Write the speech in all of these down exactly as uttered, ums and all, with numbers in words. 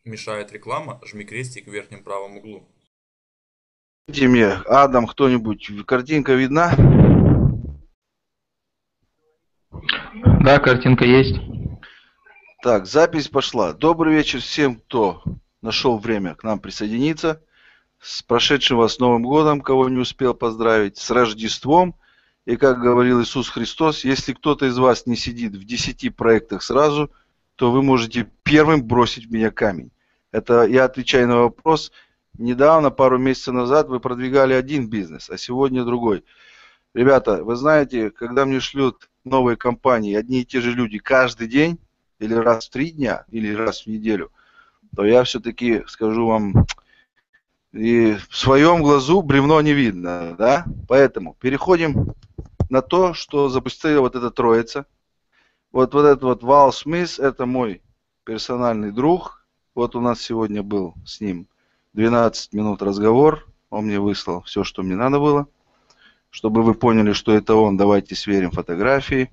Мешает реклама, жми крестик в верхнем правом углу. Скажите мне, Адам, кто-нибудь, картинка видна? Да, картинка есть. Так, запись пошла. Добрый вечер всем, кто нашел время к нам присоединиться. С прошедшим вас Новым годом, кого не успел поздравить, с Рождеством. И как говорил Иисус Христос, если кто-то из вас не сидит в десяти проектах сразу, то вы можете первым бросить в меня камень. Это я отвечаю на вопрос. Недавно, пару месяцев назад, вы продвигали один бизнес, а сегодня другой. Ребята, вы знаете, когда мне шлют новые компании одни и те же люди каждый день, или раз в три дня, или раз в неделю, то я все-таки скажу вам, и в своем глазу бревно не видно, да? Поэтому переходим на то, что запустила вот эта троица. Вот, вот этот вот Вал Смис, это мой персональный друг. Вот у нас сегодня был с ним двенадцать минут разговор. Он мне выслал все, что мне надо было. Чтобы вы поняли, что это он, давайте сверим фотографии.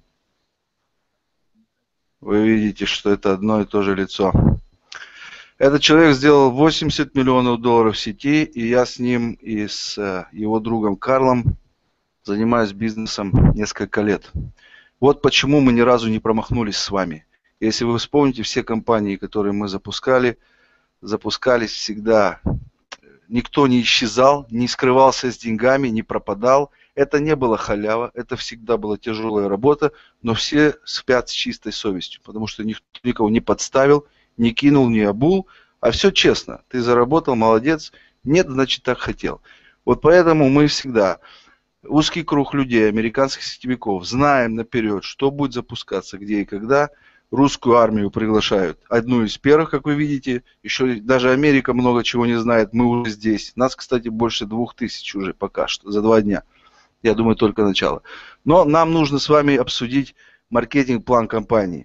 Вы видите, что это одно и то же лицо. Этот человек сделал восемьдесят миллионов долларов в сети, и я с ним и с его другом Карлом занимаюсь бизнесом несколько лет. Вот почему мы ни разу не промахнулись с вами. Если вы вспомните, все компании, которые мы запускали, запускались всегда. Никто не исчезал, не скрывался с деньгами, не пропадал. Это не было халява, это всегда была тяжелая работа, но все спят с чистой совестью, потому что никто никого не подставил, не кинул, не обул, а все честно. Ты заработал, молодец, нет, значит так хотел. Вот поэтому мы всегда, узкий круг людей, американских сетевиков, знаем наперед, что будет запускаться, где и когда. Русскую армию приглашают. Одну из первых, как вы видите. Еще даже Америка много чего не знает. Мы уже здесь. Нас, кстати, больше двух тысяч уже пока что. За два дня. Я думаю, только начало. Но нам нужно с вами обсудить маркетинг-план компании.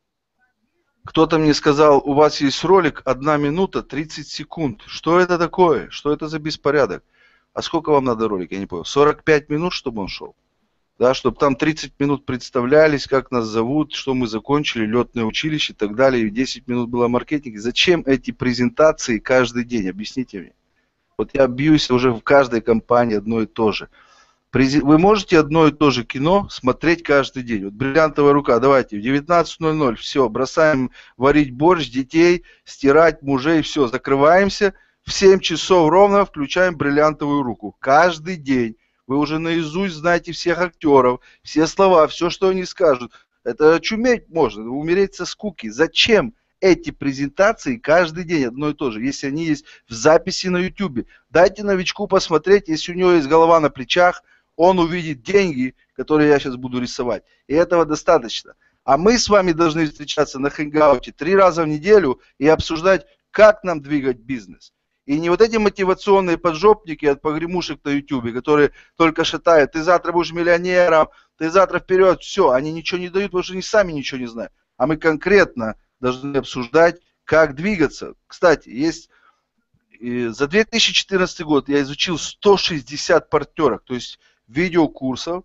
Кто-то мне сказал, у вас есть ролик одна минута тридцать секунд. Что это такое? Что это за беспорядок? А сколько вам надо ролик? Я не понял. сорок пять минут, чтобы он шел? Да, чтобы там тридцать минут представлялись, как нас зовут, что мы закончили, летное училище и так далее, и десять минут было маркетинг. Зачем эти презентации каждый день? Объясните мне. Вот я бьюсь уже в каждой компании одно и то же. Вы можете одно и то же кино смотреть каждый день. Вот «Бриллиантовая рука», давайте, в девятнадцать ноль ноль, все, бросаем варить борщ, детей, стирать, мужей, все, закрываемся, в семь часов ровно включаем «Бриллиантовую руку». Каждый день. Вы уже наизусть знаете всех актеров, все слова, все, что они скажут. Это чуметь можно, умереть со скуки. Зачем эти презентации каждый день одно и то же, если они есть в записи на ютубе? Дайте новичку посмотреть, если у него есть голова на плечах, он увидит деньги, которые я сейчас буду рисовать. И этого достаточно. А мы с вами должны встречаться на хэнгауте три раза в неделю и обсуждать, как нам двигать бизнес. И не вот эти мотивационные поджопники от погремушек на ютубе, которые только шатают, ты завтра будешь миллионером, ты завтра вперед, все, они ничего не дают, потому что они сами ничего не знают. А мы конкретно должны обсуждать, как двигаться. Кстати, есть за две тысячи четырнадцатый год я изучил сто шестьдесят партнеров, то есть видеокурсов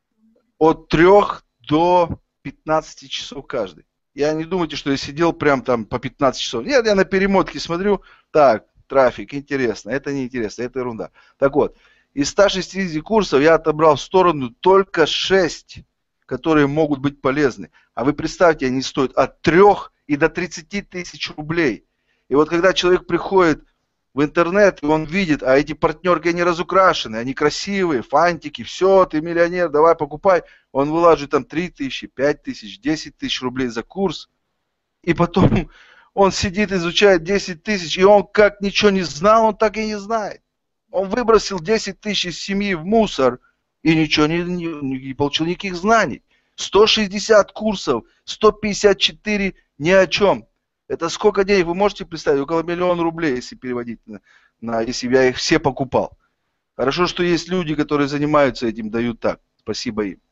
от трёх до пятнадцати часов каждый. Я не думайте, что я сидел прям там по пятнадцать часов. Нет, я на перемотке смотрю, так, трафик, интересно, это не интересно, это ерунда. Так вот, из ста шестидесяти курсов я отобрал в сторону только шесть, которые могут быть полезны. А вы представьте, они стоят от трёх и до тридцати тысяч рублей. И вот когда человек приходит в интернет, и он видит, а эти партнерки, они разукрашены, они красивые, фантики, все, ты миллионер, давай покупай. Он вылаживает там три тысячи, пять тысяч, десять тысяч рублей за курс. И потом он сидит, изучает десять тысяч, и он как ничего не знал, он так и не знает. Он выбросил десять тысяч из семьи в мусор и ничего не, не, не получил никаких знаний. сто шестьдесят курсов, сто пятьдесят четыре ни о чем. Это сколько денег вы можете представить? Около миллиона рублей, если переводить на, на, если бы я их все покупал. Хорошо, что есть люди, которые занимаются этим, дают так. Спасибо им.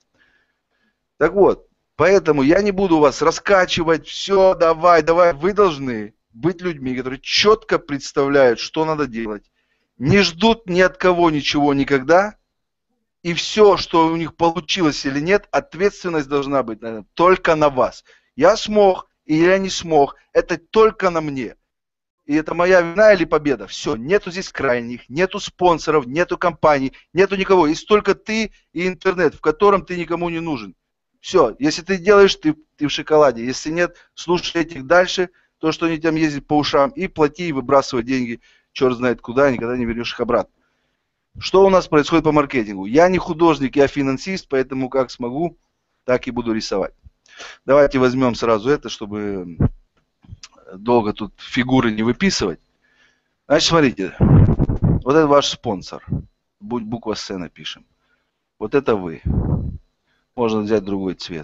Так вот, поэтому я не буду вас раскачивать, все, давай, давай. Вы должны быть людьми, которые четко представляют, что надо делать. Не ждут ни от кого ничего никогда. И все, что у них получилось или нет, ответственность должна быть, наверное, только на вас. Я смог, и я не смог. Это только на мне. и это моя вина или победа. Все, нету здесь крайних, нету спонсоров, нету компаний, нету никого. Есть только ты и интернет, в котором ты никому не нужен. Все, если ты делаешь, ты, ты в шоколаде. Если нет, слушай этих дальше, то, что они там ездят по ушам, и плати, и выбрасывай деньги, черт знает куда, никогда не вернешь их обратно. Что у нас происходит по маркетингу? Я не художник, я финансист, поэтому как смогу, так и буду рисовать. Давайте возьмем сразу это, чтобы долго тут фигуры не выписывать. Значит, смотрите, вот это ваш спонсор. Будь буква С напишем. Вот это вы. Можно взять другой цвет.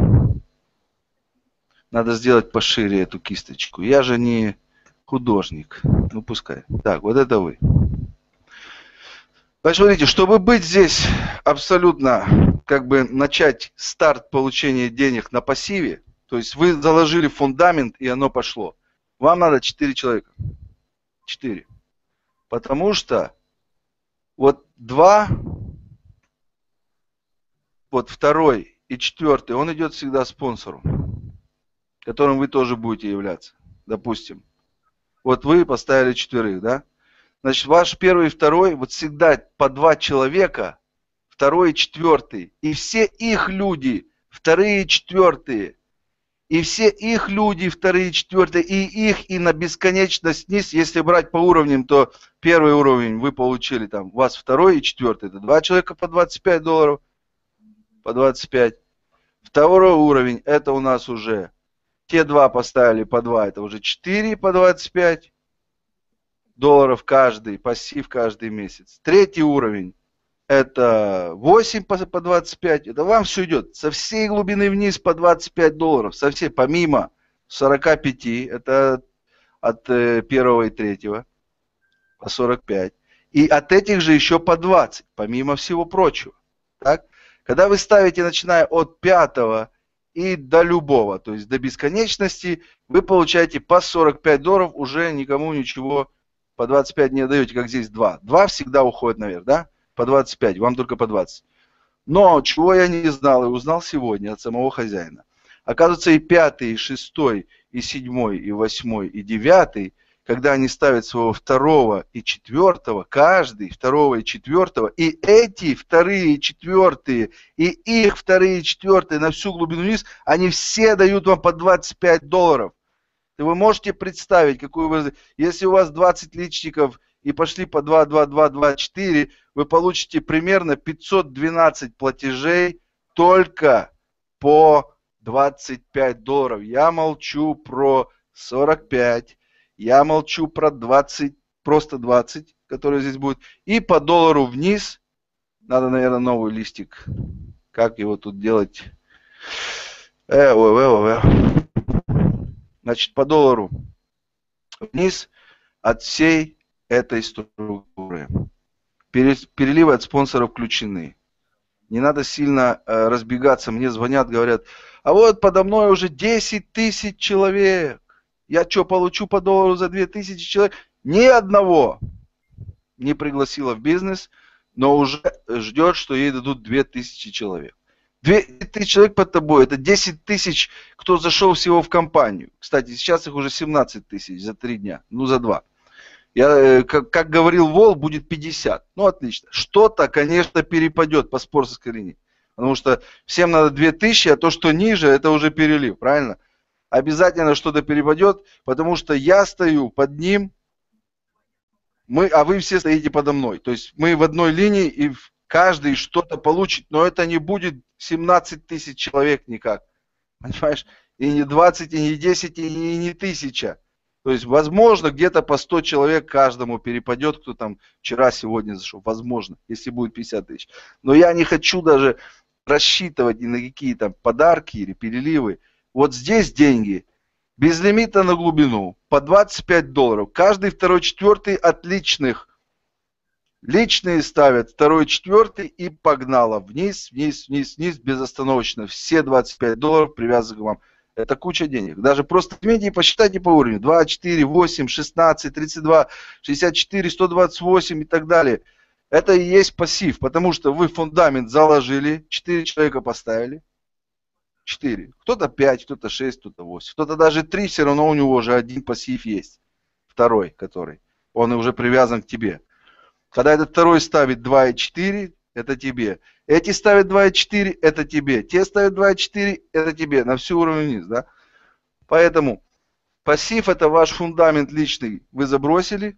Надо сделать пошире эту кисточку. Я же не художник. Ну пускай. Так, вот это вы. Значит, смотрите, чтобы быть здесь абсолютно, как бы начать старт получения денег на пассиве, то есть вы заложили фундамент и оно пошло, вам надо четыре человека. четыре. Потому что вот два, вот второй и четвертый, он идет всегда спонсору, которым вы тоже будете являться. Допустим, вот вы поставили четверых, да? Значит, ваш первый и второй, вот всегда по два человека, второй и четвертый. И все их люди, вторые и четвертые. И все их люди, вторые и четвертые. И их и на бесконечность вниз. Если брать по уровням, то первый уровень вы получили, там, у вас второй и четвертый. Это два человека по двадцать пять долларов. По двадцать пять. Второй уровень, это у нас уже, те два поставили по два, это уже четыре по двадцать пять. Долларов каждый, пассив каждый месяц. Третий уровень, это восемь по двадцать пять. Это вам все идет со всей глубины вниз по двадцать пять долларов. Со всей, помимо сорока пяти, это от э, первого и третьего, по сорок пять. И от этих же еще по двадцать, помимо всего прочего. Так? Когда вы ставите, начиная от пятого и до любого, то есть до бесконечности, вы получаете по сорок пять долларов, уже никому ничего по двадцать пять не отдаете, как здесь два. два всегда уходит наверх, да? По двадцать пять, вам только по двадцать. Но чего я не знал и узнал сегодня от самого хозяина. Оказывается, и пятый, и шестой, и седьмой, и восьмой, и девятый, когда они ставят своего второго и четвертого, каждый второго и четвертого, и эти вторые и четвертые, и их вторые и четвертые на всю глубину вниз, они все дают вам по двадцать пять долларов. Вы можете представить, какую вы... Если у вас двадцать личников и пошли по два, два, два, два, четыре, вы получите примерно пятьсот двенадцать платежей только по двадцать пять долларов. Я молчу про сорок пять, я молчу про двадцать, просто двадцать, которые здесь будет. И по доллару вниз, надо, наверное, новый листик. Как его тут делать? Э, ой, ой, ой, ой. Значит, по доллару вниз от всей этой структуры. Переливы от спонсоров включены. Не надо сильно э, разбегаться. Мне звонят, говорят, а вот подо мной уже десять тысяч человек. Я что, получу по доллару за две тысячи человек? Ни одного не пригласила в бизнес, но уже ждет, что ей дадут две тысячи человек. две тысячи человек под тобой, это десять тысяч, кто зашел всего в компанию. Кстати, сейчас их уже семнадцать тысяч за три дня, ну за два. Я, как, как говорил Вол, будет пятьдесят. Ну отлично. Что-то, конечно, перепадет по спонсорской линии. Потому что всем надо две тысячи, а то, что ниже, это уже перелив, правильно? Обязательно что-то перепадет, потому что я стою под ним, мы, а вы все стоите подо мной. То есть мы в одной линии, и каждый что-то получит, но это не будет семнадцать тысяч человек никак. Понимаешь? И не двадцать, и не десять, и не, и не тысяча. То есть, возможно, где-то по сто человек каждому перепадет, кто там вчера, сегодня зашел. Возможно, если будет пятьдесят тысяч. Но я не хочу даже рассчитывать ни на какие там подарки или переливы. Вот здесь деньги без лимита на глубину по двадцать пять долларов. Каждый второй, четвертый от личных. Личные ставят второй, четвертый и погнало. Вниз, вниз, вниз, вниз, безостановочно. Все двадцать пять долларов привязаны к вам. Это куча денег. Даже просто возьмите и посчитайте по уровню. два, четыре, восемь, шестнадцать, тридцать два, шестьдесят четыре, сто двадцать восемь и так далее. Это и есть пассив, потому что вы фундамент заложили, четыре человека поставили. четыре. Кто-то пять, кто-то шесть, кто-то восемь. Кто-то даже три, все равно у него уже один пассив есть. второй, который, он уже привязан к тебе. Когда этот второй ставит два и четыре, это тебе. Эти ставят два и четыре, это тебе. Те ставят два и четыре, это тебе. На всю уровень вниз, да? Поэтому пассив — это ваш фундамент личный. Вы забросили,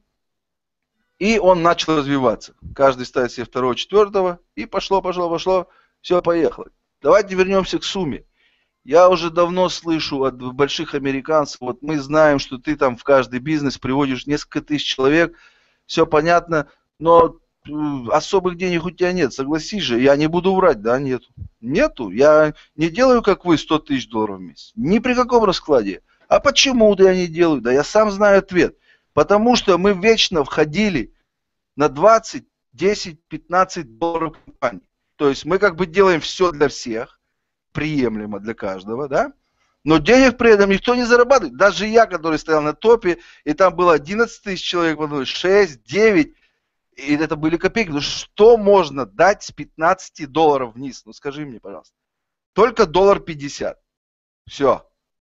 и он начал развиваться. Каждый ставит себе второго, четвертого, и пошло, пошло, пошло. Все, поехало. Давайте вернемся к сумме. Я уже давно слышу от больших американцев, вот мы знаем, что ты там в каждый бизнес приводишь несколько тысяч человек, все понятно, но особых денег у тебя нет, согласись же, я не буду врать, да, нету. Нету, я не делаю, как вы, сто тысяч долларов в месяц, ни при каком раскладе. А почему-то я не делаю, да я сам знаю ответ. Потому что мы вечно входили на двадцать, десять, пятнадцать долларов компании. То есть мы как бы делаем все для всех, приемлемо для каждого, да? Но денег при этом никто не зарабатывает. Даже я, который стоял на топе, и там было одиннадцать тысяч человек, шесть, девять, и это были копейки. Ну что можно дать с пятнадцати долларов вниз? Ну скажи мне, пожалуйста. Только доллар пятьдесят. Все.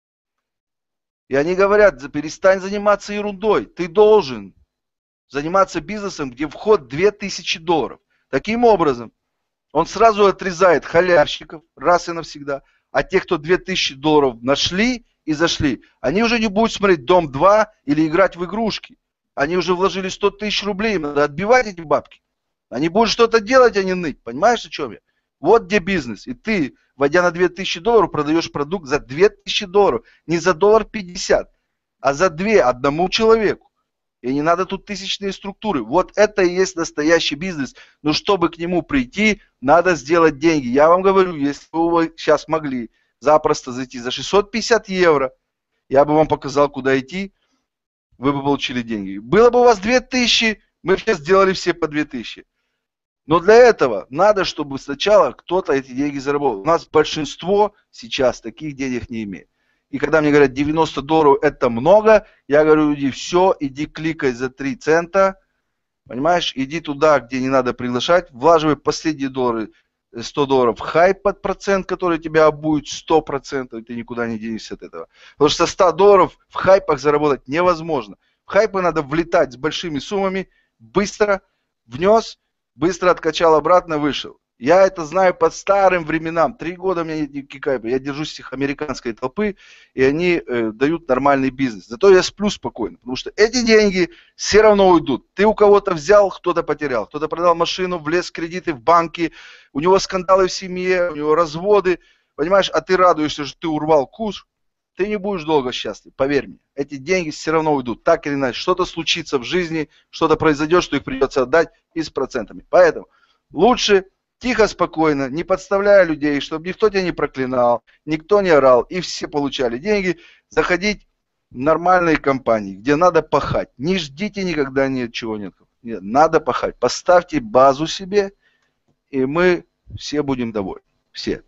И они говорят, перестань заниматься ерундой. Ты должен заниматься бизнесом, где вход две тысячи долларов. Таким образом, он сразу отрезает халявщиков раз и навсегда. А те, кто две тысячи долларов нашли и зашли, они уже не будут смотреть Дом два или играть в игрушки. Они уже вложили сто тысяч рублей, им надо отбивать эти бабки. Они будут что-то делать, а не ныть. Понимаешь, о чем я? Вот где бизнес. И ты, войдя на две тысячи долларов, продаешь продукт за две тысячи долларов. Не за доллар пятьдесят, а за две одному человеку. И не надо тут тысячные структуры. Вот это и есть настоящий бизнес. Но чтобы к нему прийти, надо сделать деньги. Я вам говорю, если бы вы сейчас могли запросто зайти за шестьсот пятьдесят евро, я бы вам показал, куда идти, вы бы получили деньги. Было бы у вас две тысячи, мы сейчас сделали все по две тысячи. Но для этого надо, чтобы сначала кто-то эти деньги заработал. У нас большинство сейчас таких денег не имеет. И когда мне говорят девяносто долларов это много, я говорю, иди все, иди кликай за три цента, понимаешь, иди туда, где не надо приглашать, влаживай последние доллары, сто долларов в хайп под процент, который тебя обует сто процентов, и ты никуда не денешься от этого. Потому что со ста долларов в хайпах заработать невозможно. В хайпы надо влетать с большими суммами, быстро внес, быстро откачал обратно, вышел. Я это знаю по старым временам. Три года у меня нет никаких хайпов. Я держусь их американской толпы, и они э, дают нормальный бизнес. Зато я сплю спокойно, потому что эти деньги все равно уйдут. Ты у кого-то взял, кто-то потерял. Кто-то продал машину, влез в кредиты в банки, у него скандалы в семье, у него разводы. Понимаешь, а ты радуешься, что ты урвал куш. Ты не будешь долго счастлив, поверь мне. Эти деньги все равно уйдут, так или иначе. Что-то случится в жизни, что-то произойдет, что их придется отдать и с процентами. Поэтому лучше тихо, спокойно, не подставляя людей, чтобы никто тебя не проклинал, никто не орал, и все получали деньги, заходить в нормальные компании, где надо пахать. Не ждите никогда ничего нет. Нет, надо пахать. Поставьте базу себе, и мы все будем довольны. Все.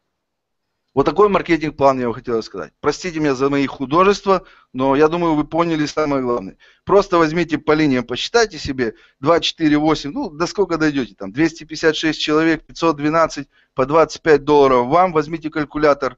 Вот такой маркетинг-план я вам хотел сказать. Простите меня за мои художества, но я думаю, вы поняли самое главное. Просто возьмите по линиям, посчитайте себе два, четыре, восемь, ну до сколько дойдете, там двести пятьдесят шесть человек, пятьсот двенадцать, по двадцать пять долларов вам, возьмите калькулятор,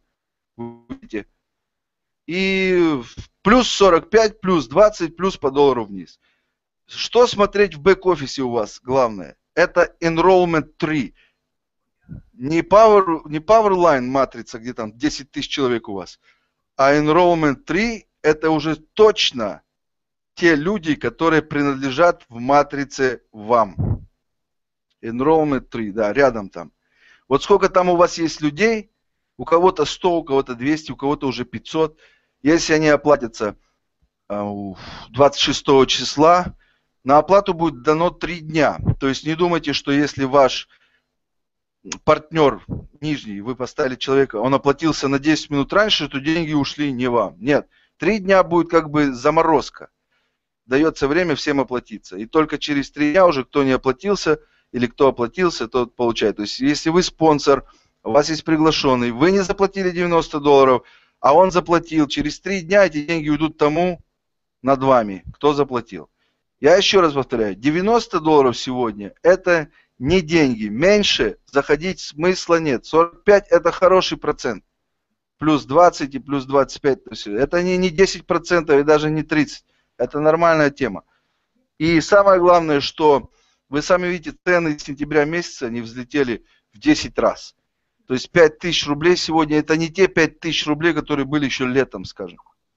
и плюс сорок пять, плюс двадцать, плюс по доллару вниз. Что смотреть в бэк-офисе у вас главное? Это enrollment три. Не, power, не Powerline матрица, где там десять тысяч человек у вас, а Enrollment три это уже точно те люди, которые принадлежат в матрице вам. Enrollment три, да, рядом там. Вот сколько там у вас есть людей, у кого-то сто, у кого-то двести, у кого-то уже пятьсот. Если они оплатятся двадцать шестого числа, на оплату будет дано три дня. То есть не думайте, что если ваш партнер нижний, вы поставили человека, он оплатился на десять минут раньше, то деньги ушли не вам. Нет, три дня будет как бы заморозка. Дается время всем оплатиться. И только через три дня уже кто не оплатился или кто оплатился, тот получает. То есть если вы спонсор, у вас есть приглашенный, вы не заплатили девяносто долларов, а он заплатил, через три дня эти деньги уйдут тому над вами, кто заплатил. Я еще раз повторяю, девяносто долларов сегодня это не деньги. Меньше заходить смысла нет. сорок пять это хороший процент. Плюс двадцать и плюс двадцать пять. Это не, не десять процентов и даже не тридцать. Это нормальная тема. И самое главное, что вы сами видите, цены с сентября месяца, они взлетели в десять раз. То есть пять тысяч рублей сегодня, это не те пять тысяч рублей, которые были еще летом, скажем.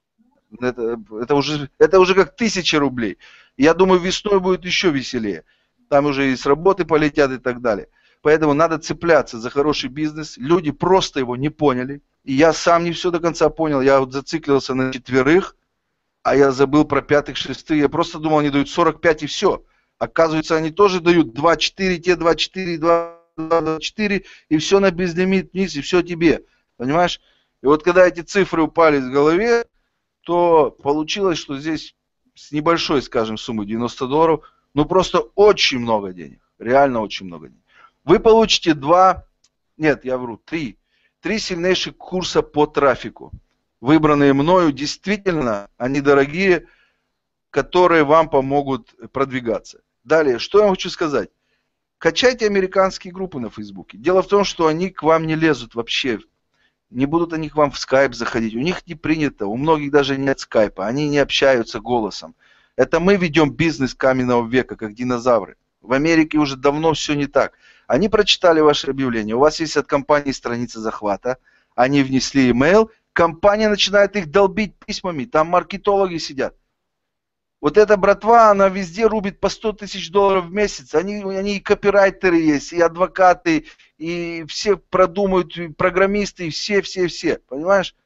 Это, это, уже, это уже как тысяча рублей. Я думаю, весной будет еще веселее. Там уже и с работы полетят и так далее. Поэтому надо цепляться за хороший бизнес. Люди просто его не поняли. И я сам не все до конца понял. Я вот зациклился на четверых, а я забыл про пятых, шестых. Я просто думал, они дают сорок пять и все. Оказывается, они тоже дают два четыре, те два четыре, два четыре, и все на безлимит вниз, и все тебе. Понимаешь? И вот когда эти цифры упали в голове, то получилось, что здесь с небольшой, скажем, суммы девяносто долларов, ну просто очень много денег. Реально очень много денег. Вы получите два, нет, я вру, три. Три сильнейших курса по трафику. Выбранные мною, действительно, они дорогие, которые вам помогут продвигаться. Далее, что я хочу сказать. Качайте американские группы на Фейсбуке. Дело в том, что они к вам не лезут вообще. Не будут они к вам в скайп заходить. У них не принято, у многих даже нет скайпа. Они не общаются голосом. Это мы ведем бизнес каменного века, как динозавры. В Америке уже давно все не так. Они прочитали ваше объявление. У вас есть от компании страница захвата. Они внесли имейл. Компания начинает их долбить письмами. Там маркетологи сидят. Вот эта братва, она везде рубит по сто тысяч долларов в месяц. Они, они и копирайтеры есть, и адвокаты, и все продумают, и программисты, и все-все-все. Понимаешь?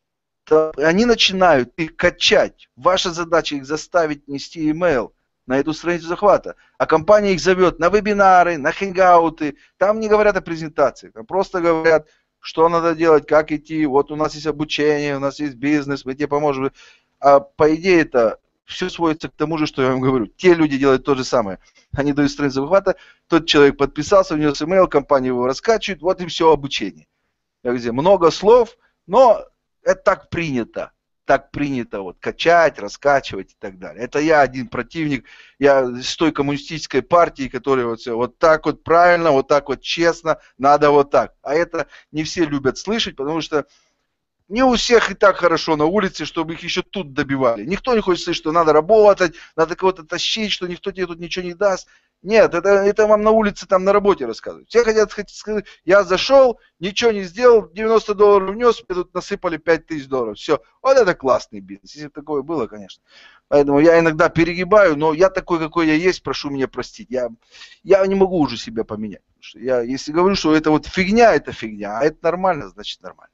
То они начинают их качать. Ваша задача их заставить нести имейл на эту страницу захвата. А компания их зовет на вебинары, на хэнгауты. Там не говорят о презентации. Там просто говорят, что надо делать, как идти. Вот у нас есть обучение, у нас есть бизнес, мы тебе поможем. А по идее это все сводится к тому же, что я вам говорю. Те люди делают то же самое. Они дают страницу захвата, тот человек подписался, внес имейл, компания его раскачивает, вот и все обучение. Где много слов, но это так принято. Так принято вот качать, раскачивать и так далее. Это я один противник, я с той коммунистической партии, которая вот, все, вот так вот правильно, вот так вот честно, надо вот так. А это не все любят слышать, потому что не у всех и так хорошо на улице, чтобы их еще тут добивали. Никто не хочет слышать, что надо работать, надо кого-то тащить, что никто тебе тут ничего не даст. Нет, это, это вам на улице, там на работе рассказывают. Все хотят сказать, я зашел, ничего не сделал, девяносто долларов внес, мне тут насыпали пять тысяч долларов. Все, вот это классный бизнес, если бы такое было, конечно. Поэтому я иногда перегибаю, но я такой, какой я есть, прошу меня простить. Я, я не могу уже себя поменять. Потому что я, если говорю, что это вот фигня, это фигня, а это нормально, значит нормально.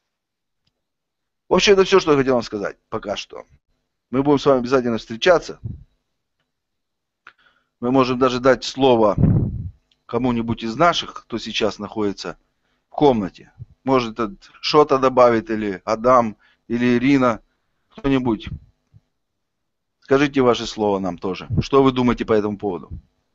В общем, это все, что я хотел вам сказать пока что. Мы будем с вами обязательно встречаться. Мы можем даже дать слово кому-нибудь из наших, кто сейчас находится в комнате. Может, что-то добавит, или Адам, или Ирина, кто-нибудь. Скажите ваше слово нам тоже. Что вы думаете по этому поводу?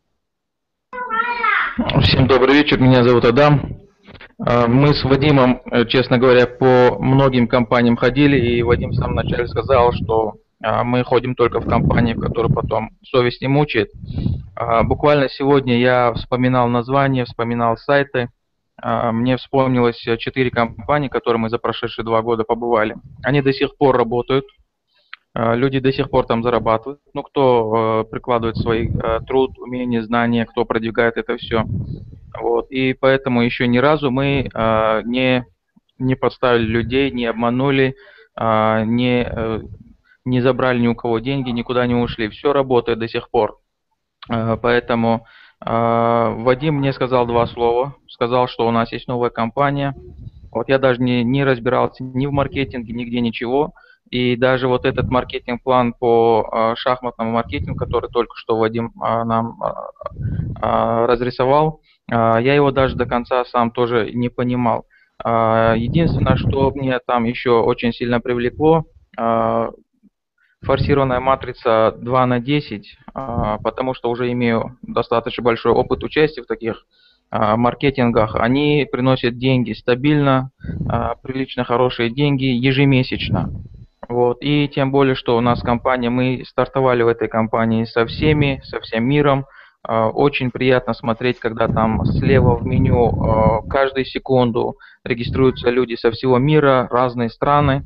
Всем добрый вечер, меня зовут Адам. Мы с Вадимом, честно говоря, по многим компаниям ходили, и Вадим в самом начале сказал, что мы ходим только в компании, в которой потом совесть не мучает. Буквально сегодня я вспоминал названия, вспоминал сайты. Мне вспомнилось четыре компании, которые мы за прошедшие два года побывали. Они до сих пор работают. Люди до сих пор там зарабатывают. Ну, кто прикладывает свой труд, умения, знания, кто продвигает это все. Вот. И поэтому еще ни разу мы не, не подставили людей, не обманули, не, не забрали ни у кого деньги, никуда не ушли. Все работает до сих пор. Поэтому Вадим мне сказал два слова. Сказал, что у нас есть новая компания. Вот я даже не, не разбирался ни в маркетинге, нигде ничего. И даже вот этот маркетинг-план по шахматному маркетингу, который только что Вадим нам разрисовал, я его даже до конца сам тоже не понимал. Единственное, что мне там еще очень сильно привлекло, форсированная матрица два на десять, потому что уже имею достаточно большой опыт участия в таких маркетингах. Они приносят деньги стабильно, прилично хорошие деньги ежемесячно. Вот. И тем более, что у нас компания, мы стартовали в этой компании со всеми, со всем миром. Очень приятно смотреть, когда там слева в меню каждую секунду регистрируются люди со всего мира, разные страны.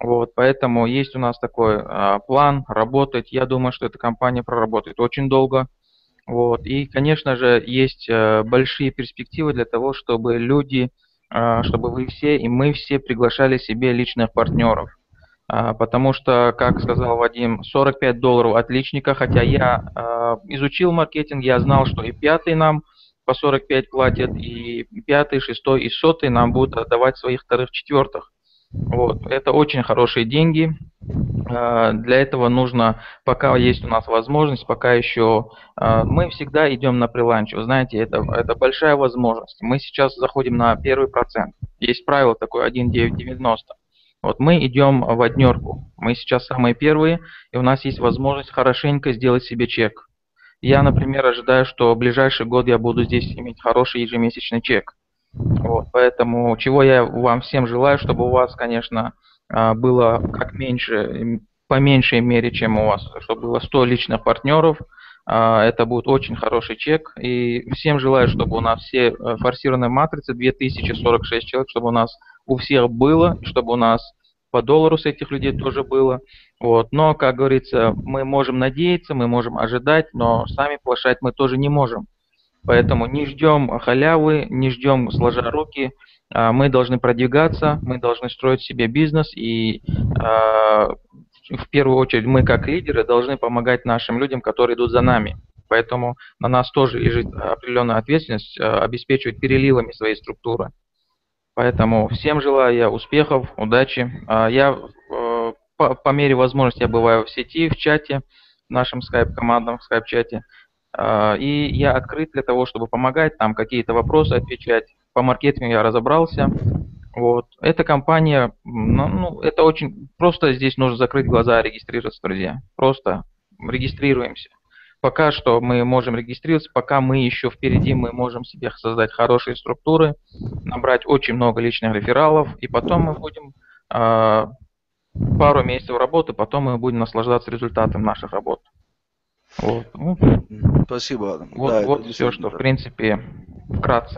Вот, поэтому есть у нас такой а, план работать. Я думаю, что эта компания проработает очень долго. Вот. И, конечно же, есть э, большие перспективы для того, чтобы люди, э, чтобы вы все и мы все приглашали себе личных партнеров. А, потому что, как сказал Вадим, сорок пять долларов отличника, хотя я э, изучил маркетинг, я знал, что и пятый нам по сорок пять платят, и пятый, шестой и сотый нам будут отдавать своих вторых, четвертых. Вот. Это очень хорошие деньги. Э, Для этого нужно, пока есть у нас возможность, пока еще э, мы всегда идем на приланч. Вы знаете, это, это большая возможность. Мы сейчас заходим на первый процент. Есть правило такое один девять девяносто. Вот мы идем в однерку. Мы сейчас самые первые, и у нас есть возможность хорошенько сделать себе чек. Я, например, ожидаю, что в ближайший год я буду здесь иметь хороший ежемесячный чек. Вот, поэтому чего я вам всем желаю, чтобы у вас, конечно, а, было как меньше, м, по меньшей мере, чем у вас, чтобы было сто личных партнеров. А, Это будет очень хороший чек. И всем желаю, чтобы у нас все э, форсированные матрицы, две тысячи сорок шесть человек, чтобы у нас у всех было, и чтобы у нас по доллару с этих людей тоже было. Вот. Но, как говорится, мы можем надеяться, мы можем ожидать, но сами плашать мы тоже не можем. Поэтому не ждем халявы, не ждем сложа руки. А, Мы должны продвигаться, мы должны строить себе бизнес, и а, в первую очередь мы как лидеры должны помогать нашим людям, которые идут за нами. Поэтому на нас тоже лежит определенная ответственность а, обеспечивать переливами своей структуры. Поэтому всем желаю я успехов, удачи. А, Я э, по, по мере возможности я бываю в сети, в чате, в нашем скайп-командном скайп-чате. А, И я открыт для того, чтобы помогать, там какие-то вопросы отвечать. По маркетингу я разобрался. Вот. Эта компания, ну, ну, это очень просто, здесь нужно закрыть глаза и регистрироваться, друзья. Просто регистрируемся. Пока что мы можем регистрироваться, пока мы еще впереди, мы можем себе создать хорошие структуры, набрать очень много личных рефералов, и потом мы будем а, пару месяцев работы, потом мы будем наслаждаться результатом наших работ. Вот, ну, Спасибо, Адам. вот, Да, это вот все, действительно что в так. принципе вкратце.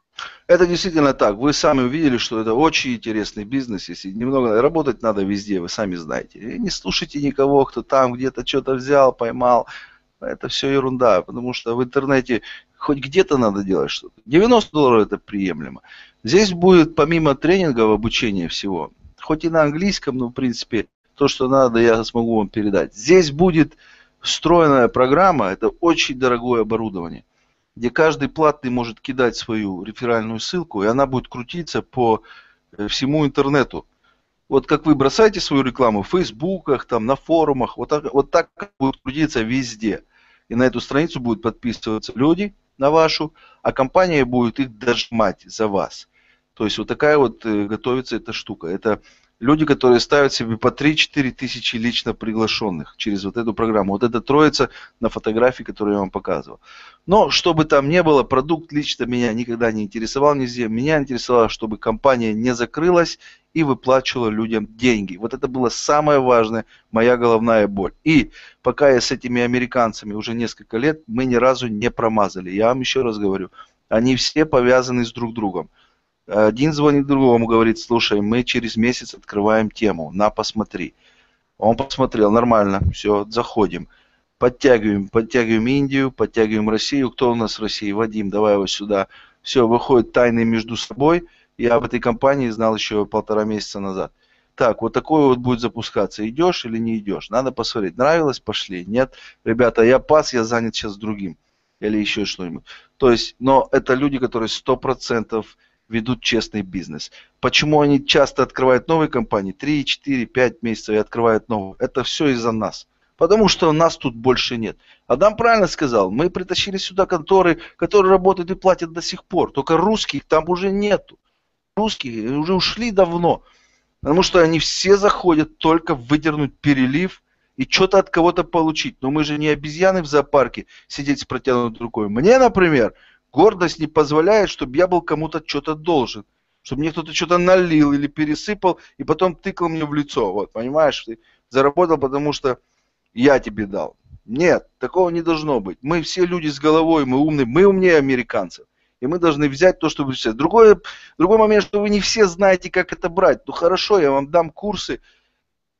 Это действительно так. Вы сами увидели, что это очень интересный бизнес. Если немного работать надо везде, вы сами знаете. И не слушайте никого, кто там где-то что-то взял, поймал. Это все ерунда, потому что в интернете хоть где-то надо делать что-то. девяносто долларов это приемлемо. Здесь будет помимо тренингов, обучения всего, хоть и на английском, но в принципе то, что надо, я смогу вам передать. Здесь будет встроенная программа, это очень дорогое оборудование, где каждый платный может кидать свою реферальную ссылку, и она будет крутиться по всему интернету. Вот как вы бросаете свою рекламу в фейсбуках, там, на форумах, вот так, вот так будет крутиться везде. И на эту страницу будут подписываться люди, на вашу, а компания будет их дожимать за вас. То есть вот такая вот э, готовится эта штука. Это люди, которые ставят себе по три-четыре тысячи лично приглашенных через вот эту программу. Вот это троица на фотографии, которую я вам показывал. Но, чтобы там не было, продукт лично меня никогда не интересовал нигде. Меня интересовало, чтобы компания не закрылась и выплачивала людям деньги. Вот это было самое важное, моя головная боль. И пока я с этими американцами уже несколько лет, мы ни разу не промазали. Я вам еще раз говорю, они все повязаны с друг другом. Один звонит другому, говорит: слушай, мы через месяц открываем тему, на, посмотри. Он посмотрел, нормально, все, заходим. Подтягиваем, подтягиваем Индию, подтягиваем Россию. Кто у нас в России? Вадим, давай его сюда. Все, выходит тайны между собой. Я об этой компании знал еще полтора месяца назад. Так, вот такое вот будет запускаться. Идешь или не идешь? Надо посмотреть. Нравилось? Пошли. Нет? Ребята, я пас, я занят сейчас другим. Или еще что-нибудь. То есть, но это люди, которые сто процентов ведут честный бизнес. Почему они часто открывают новые компании? три, четыре, пять месяцев и открывают новые. Это все из-за нас. Потому что нас тут больше нет. Адам правильно сказал. Мы притащили сюда конторы, которые работают и платят до сих пор. Только русских там уже нету. Русские уже ушли давно. Потому что они все заходят только выдернуть перелив и что-то от кого-то получить. Но мы же не обезьяны в зоопарке сидеть с протянутой рукой. Мне, например, гордость не позволяет, чтобы я был кому-то что-то должен. Чтобы мне кто-то что-то налил или пересыпал, и потом тыкал мне в лицо. Вот, понимаешь, ты заработал, потому что я тебе дал. Нет, такого не должно быть. Мы все люди с головой, мы умные, мы умнее американцев. И мы должны взять то, что вы все. Другой, другой момент, что вы не все знаете, как это брать. Ну хорошо, я вам дам курсы,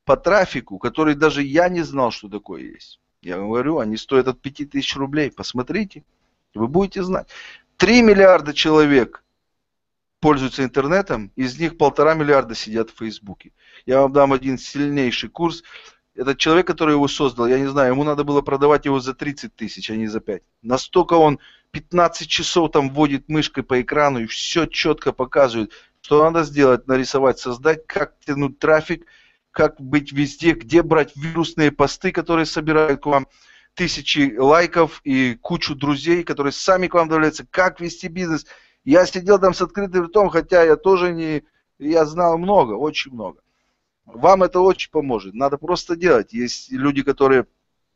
по трафику, который даже я не знал, что такое есть. Я говорю, они стоят от пяти тысяч рублей. Посмотрите, вы будете знать. три миллиарда человек пользуются интернетом, из них полтора миллиарда сидят в Фейсбуке. Я вам дам один сильнейший курс. Этот человек, который его создал, я не знаю, ему надо было продавать его за тридцать тысяч, а не за пять. Настолько он пятнадцать часов там вводит мышкой по экрану и все четко показывает, что надо сделать, нарисовать, создать, как тянуть трафик, как быть везде, где брать вирусные посты, которые собирают к вам тысячи лайков и кучу друзей, которые сами к вам добавляются, как вести бизнес. Я сидел там с открытым ртом, хотя я тоже не... Я знал много, очень много. Вам это очень поможет. Надо просто делать. Есть люди, которые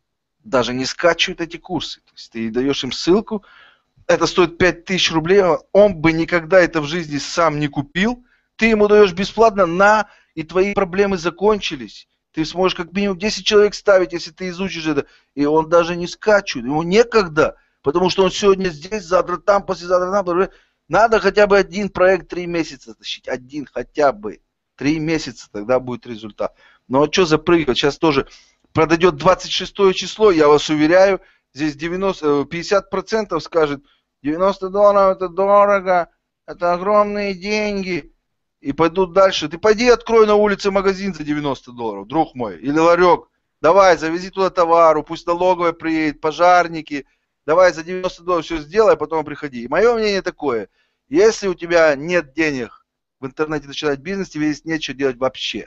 даже не скачивают эти курсы. То есть ты даешь им ссылку, это стоит пять тысяч рублей, он бы никогда это в жизни сам не купил. Ты ему даешь бесплатно на, и твои проблемы закончились. Ты сможешь как минимум десять человек ставить, если ты изучишь это. И он даже не скачивает. Ему некогда, потому что он сегодня здесь, завтра там, послезавтра там. Надо хотя бы один проект три месяца тащить. Один хотя бы. Три месяца, тогда будет результат. Ну а что запрыгивать? Сейчас тоже продадет двадцать шестое число, я вас уверяю, здесь девяносто, пятьдесят процентов скажет, девяносто долларов это дорого, это огромные деньги. И пойдут дальше. Ты пойди открой на улице магазин за девяносто долларов, друг мой, или ларек. Давай, завези туда товару, пусть налоговая приедет, пожарники. Давай за девяносто долларов все сделай, а потом приходи. И мое мнение такое, если у тебя нет денег в интернете начинать бизнес, тебе здесь нечего делать вообще.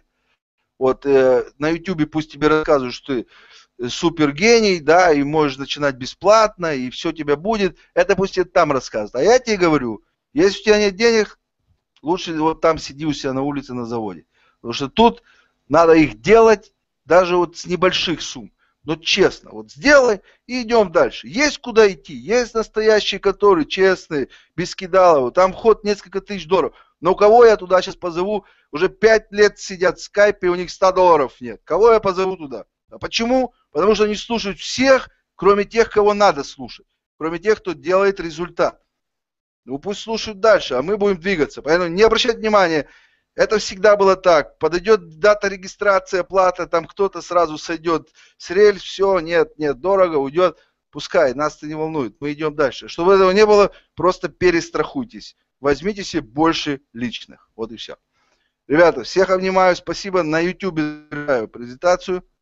Вот э, на ютубе пусть тебе рассказывают, что ты супер гений, да, и можешь начинать бесплатно, и все у тебя будет. Это пусть тебе там рассказывают. А я тебе говорю, если у тебя нет денег, лучше вот там сиди у себя на улице на заводе. Потому что тут надо их делать даже вот с небольших сумм. Но честно, вот сделай и идем дальше. Есть куда идти, есть настоящие, которые честные, без кидалова. Там вход несколько тысяч долларов. Но у кого я туда сейчас позову? Уже пять лет сидят в скайпе, у них ста долларов нет. Кого я позову туда? А почему? Потому что они слушают всех, кроме тех, кого надо слушать. Кроме тех, кто делает результат. Ну пусть слушают дальше, а мы будем двигаться. Поэтому не обращать внимания. Это всегда было так. Подойдет дата регистрации, оплата, там кто-то сразу сойдет с рельс, все, нет, нет, дорого, уйдет. Пускай, нас это не волнует, мы идем дальше. Чтобы этого не было, просто перестрахуйтесь. Возьмите себе больше личных. Вот и все. Ребята, всех обнимаю, спасибо. На YouTube презентацию.